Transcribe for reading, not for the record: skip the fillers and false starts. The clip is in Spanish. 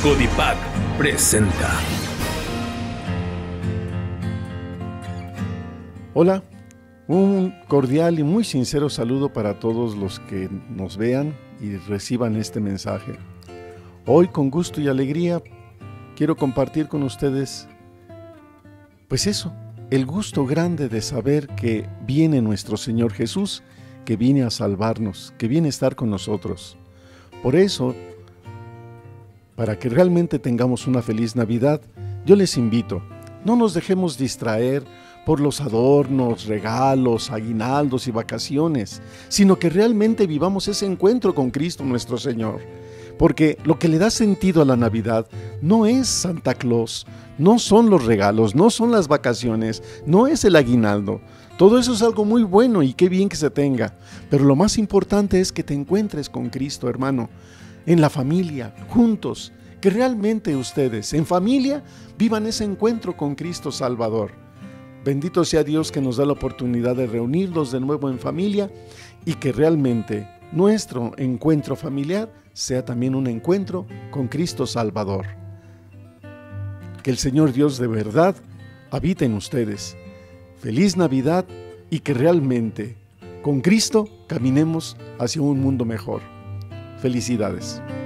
Codipac presenta. Hola, un cordial y muy sincero saludo para todos los que nos vean y reciban este mensaje. Hoy, con gusto y alegría, quiero compartir con ustedes, pues eso, el gusto grande de saber que viene nuestro Señor Jesús, que viene a salvarnos, que viene a estar con nosotros. Por eso, para que realmente tengamos una feliz Navidad, yo les invito, no nos dejemos distraer por los adornos, regalos, aguinaldos y vacaciones, sino que realmente vivamos ese encuentro con Cristo nuestro Señor. Porque lo que le da sentido a la Navidad no es Santa Claus, no son los regalos, no son las vacaciones, no es el aguinaldo. Todo eso es algo muy bueno y qué bien que se tenga. Pero lo más importante es que te encuentres con Cristo, hermano, en la familia, juntos, que realmente ustedes, en familia, vivan ese encuentro con Cristo Salvador. Bendito sea Dios que nos da la oportunidad de reunirnos de nuevo en familia y que realmente nuestro encuentro familiar sea también un encuentro con Cristo Salvador. Que el Señor Dios de verdad habite en ustedes. Feliz Navidad y que realmente con Cristo caminemos hacia un mundo mejor. Felicidades.